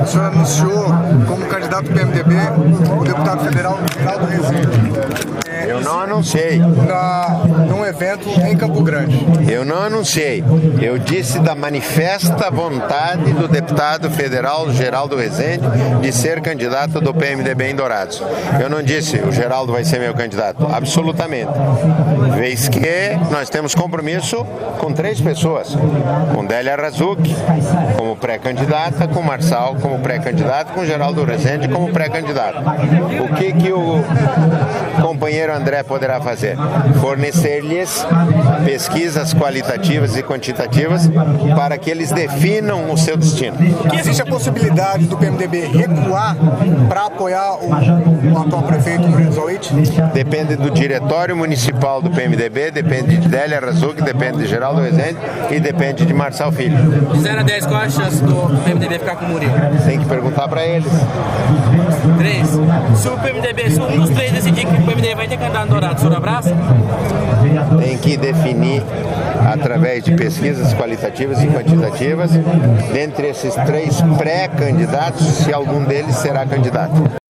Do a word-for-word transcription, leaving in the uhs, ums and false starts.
o senhor anunciou como candidato do P M D B o deputado federal Geraldo Rezende. Eu não anunciei. Na, num evento em Campo Grande. Eu não anunciei. Eu disse da manifesta vontade do deputado federal Geraldo Rezende de ser candidato do P M D B em Dourados. Eu não disse o Geraldo vai ser meu candidato. Absolutamente. Vez que nós temos compromisso com três pessoas. Com Délia Razuk como pré-candidata, com Marçal como pré-candidato, com Geraldo Rezende como pré-candidato. O que que o companheiro André poderá fazer? Fornecer-lhes pesquisas qualitativas e quantitativas para que eles definam o seu destino. Existe a possibilidade do P M D B recuar para apoiar o, o atual prefeito Murilo Zauit? Depende do diretório municipal do P M D B, depende de Délia Razuk, depende de Geraldo Rezende e depende de Marçal Filho. De zero a dez, qual a chance do P M D B ficar com o Murilo? Tem que perguntar para eles. três. Se o P M D B, se um dos três decidir que o P M D B vai ter candidato Dourado, o senhor abraça? Tem que definir através de pesquisas qualitativas e quantitativas, dentre esses três pré-candidatos, se algum deles será candidato.